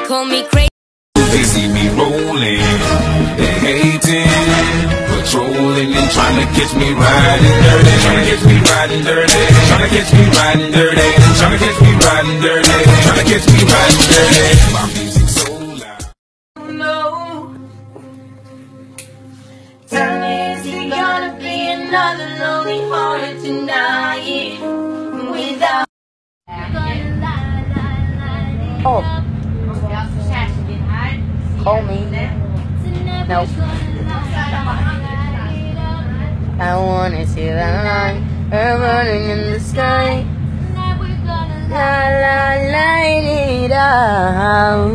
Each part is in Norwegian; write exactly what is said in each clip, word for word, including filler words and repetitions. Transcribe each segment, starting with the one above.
call me crazy. They see me rolling, they hating, patrolling and trying to catch me riding dirty, trying to catch me riding dirty, trying to catch me riding dirty, trying to catch me riding dirty, trying to catch me riding dirty. My music so loud. No. Tell me, is he gonna be another lonely heart tonight without? Oh. Call me. Nope. I wanna see the light burning in the sky. La la, light it up.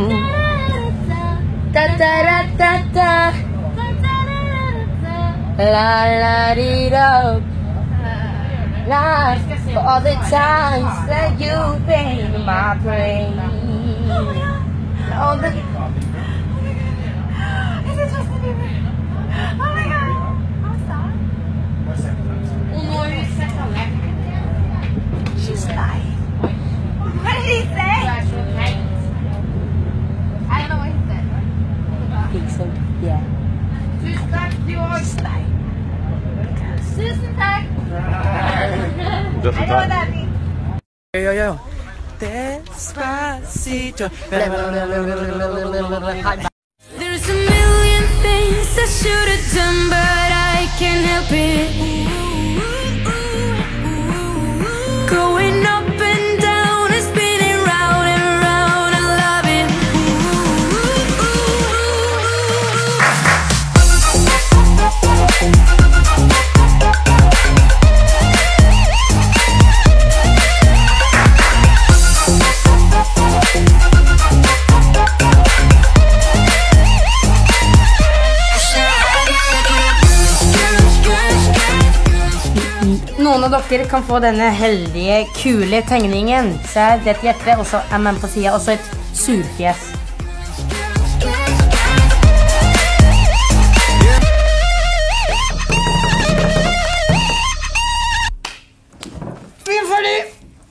Da da da da da. La la it up. Life for all the times that you've been my praise. All the She's lying. What did he say? I don't know what he said. Think so? Yeah. Tusen takk, du også. She's lying. Tusen takk. I know what that means. Yo, yo, yo. Despacito. There's a million things I should have done, but I can't help it. Going up and down and spinning round and round, I love it. Noen av dere kan få denne heldige, kule tegningen. Så er det et hjerte, og så er man på siden, og så et surfjes. Vi er ferdig!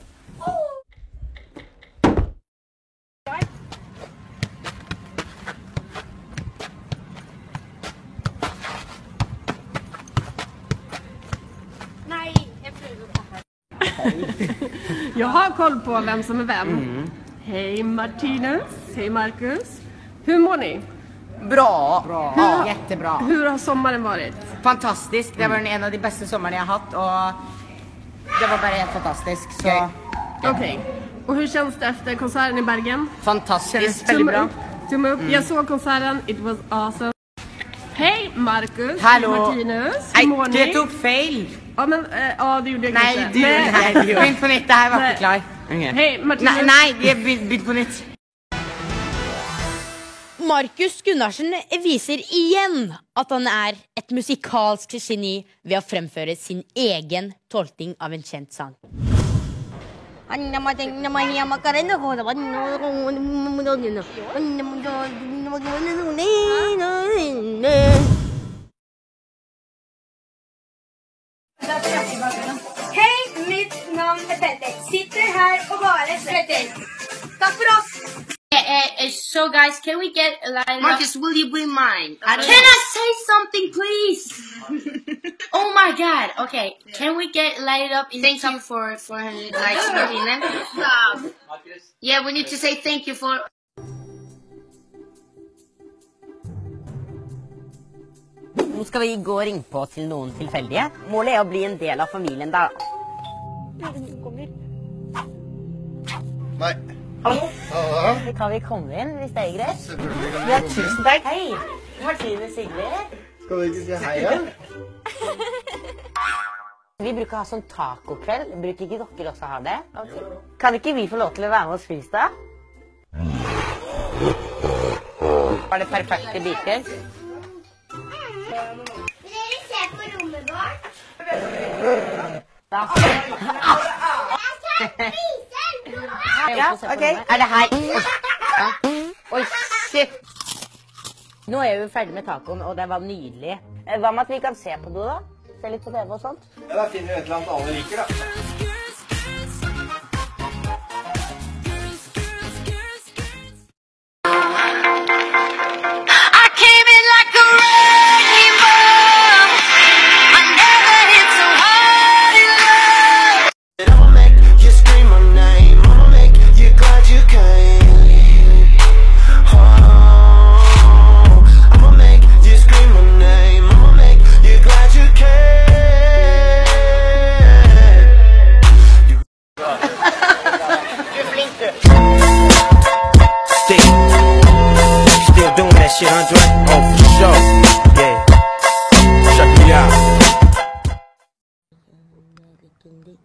Jag har koll på vem som är vem. Mm. Hej Martinus, hej Marcus. Hur mår ni? Bra, Bra. Hur, Ja, jättebra. Hur har sommaren varit? Fantastisk, det var en av de bästa sommarna jag har haft och det var bara helt fantastiskt. Så, ja. Okej, okay. Och hur känns det efter konserten i Bergen? Fantastiskt, väldigt bra. Tumme upp, mm. Jag såg konserten, it was awesome. Hej Marcus, hallå. Martinus, hur mår ni? Du tog fel. Ja men, äh, ja det gjorde jag nej, kanske. Du, nej, nej, du gjorde inte på nytt, det här var inte klart. Okay. Hej Martinus. Nej, nej, jag bytte på nytt. Markus Gunnarsen viser igjen at han er et musikalsk geni ved å fremføre sin egen tolkning av en kjent sang. Hei, mitt navn er Petter. Sitter her og bare svetter. Takk for oss. Uh, uh, so guys, can we get a line Marcus, will you be mine? I can I say something, please? Oh my god. Okay, yeah. Can we get light up in thank some you for four hundred likes, Martina. Stop. Yeah, we need to say thank you for. Nå skal vi gå og ringe på til noen tilfeldige. Målet er å bli en del av familien da. Nei. Hallo? Hallo? Kan vi komme inn hvis det er greit? Selvfølgelig kan vi Ja, komme inn. tusen takk. Hei, Martine Sigrid. Skal du ikke si hei, ja? Vi bruker å ha sånn tacokveld. Bruker ikke dere også ha det? Okay. Kan ikke vi få lov til å være med og spise da? Var det perfekte biter? Vil dere se på rommet vårt? Da. Jeg skal spise en god. Ja, ok. Er det her? Ja. Oi, shit. Nå er vi ferdig med tacoen, og det var nydelig. Hva med at vi kan se på det da? Se litt på T V og sånt? Ja, da finner vi et eller annet alle liker da.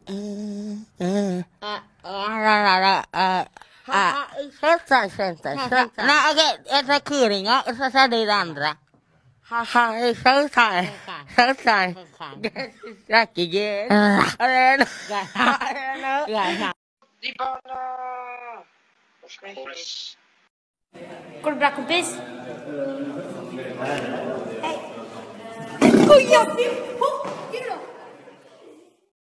Senta, senta, senta. No, okej, ett är kuringa och så sa det det andra. Haha, så sa så sa Tack igen. Går det bra, kompis? Oj, jag